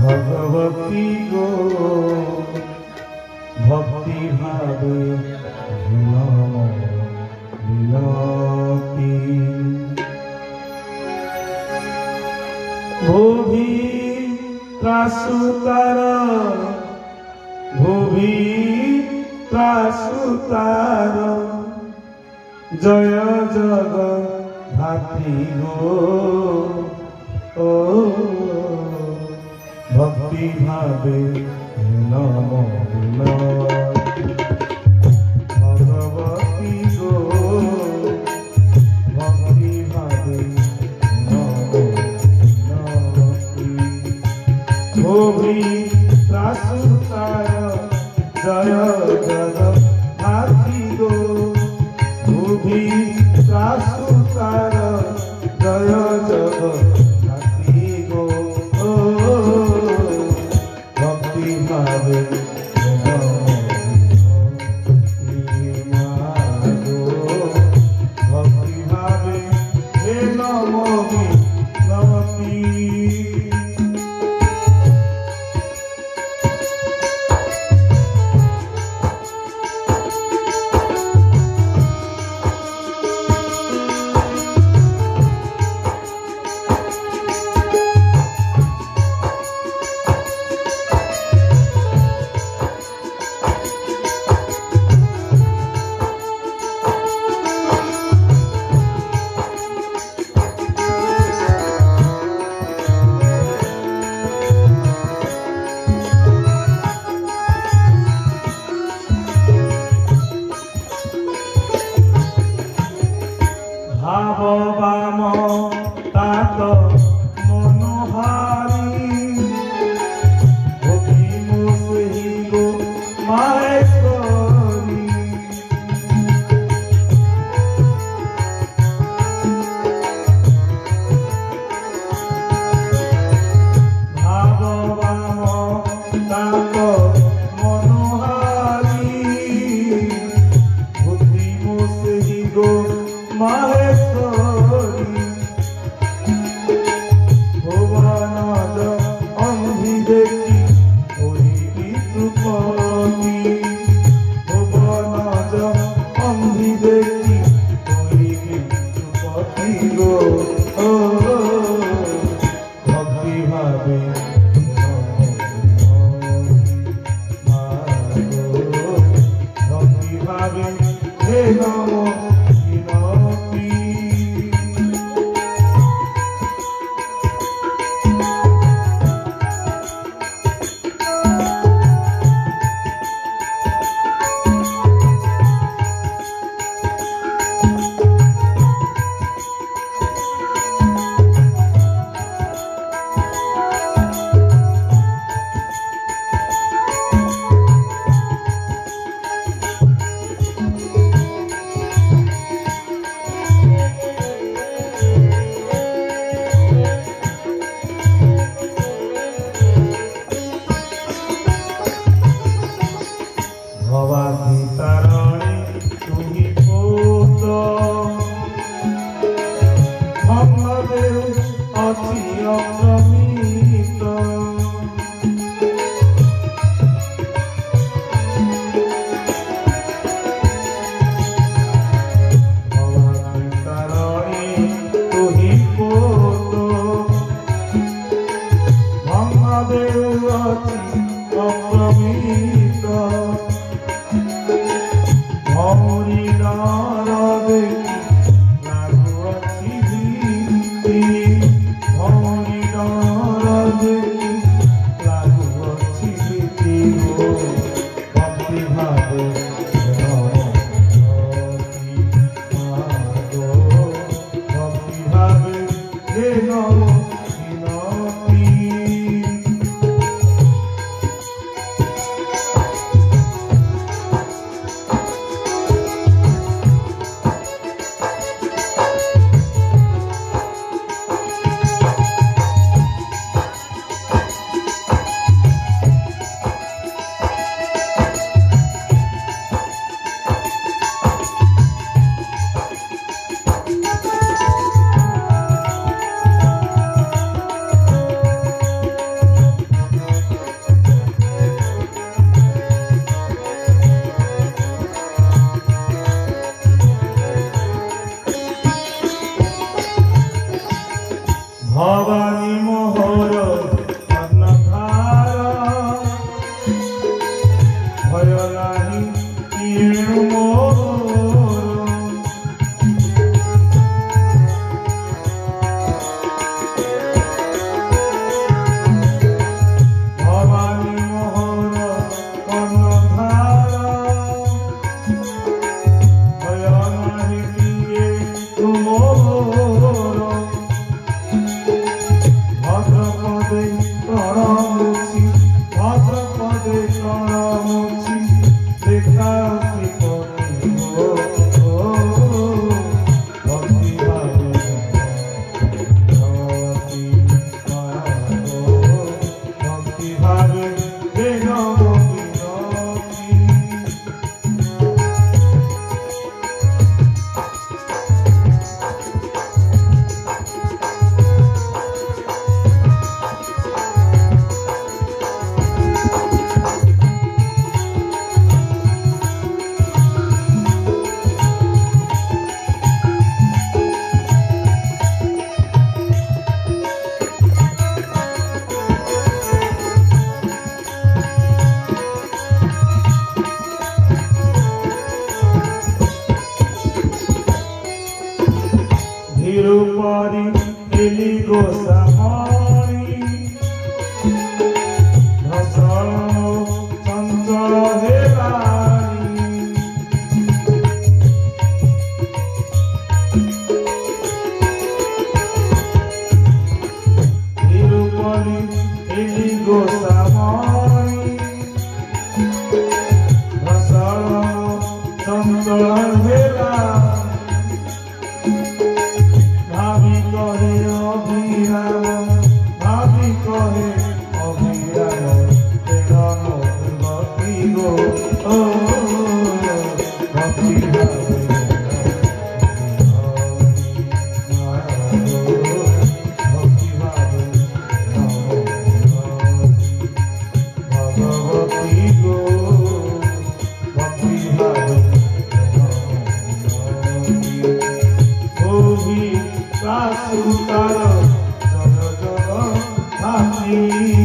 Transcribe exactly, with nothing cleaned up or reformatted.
भगवती गो भक्ति भावे नाम मिलती भूभि त्रासुतार भूभि त्रासुतार जय जग भाती गो ओ भक्ति भावे नाम मिलती भगवती गो भक्ति भावे नाम मिलती भूभि त्रासुतार जय जग भाती गो भूभि त्रासुतार जय जग भाती गो भक्ति भावे भक्ति भावे हे नमोमि नमति भाव तात मनोहारी भक्ति गो माहेश्वरी भाव तात मनोहारी भक्ति गो माहेश्वरी भुवन अंधि देखी त्रुपति भुवन अंधि देखी त्रुपति गो भक्ति भावे भक्ति भावे हे नमो भवानी तारणी तुही पोत भगदेव अति अप्रमित भवानी तारणी तुही पोत भगदेव अति अप्रमित भौरी डार देखी लागुअछि भीति भौरी डार देखी भवानी मोहर अन्नधार भय नाही किए मोर भवानी मोहर अन्नधार भय नाही किए मोर भद्रपदे प्रणमुचि भद्रपदे प्रणमुचि देखा श्रीपति हो भक्ति भावे भगवती माया हो भक्ति भावे वेणुमती धीरुपारी एली गोसामारी भसल चंचल हेलारी धीरुपारी एली गोसामारी भसल चंचल हेलारी भाभी कहे अभिराम भाभी कहे अभिराम तेरा भक्ति गो भक्ति भावे भक्ति भावे भगवती गो भक्ति भावे सासुतार जग जग भाती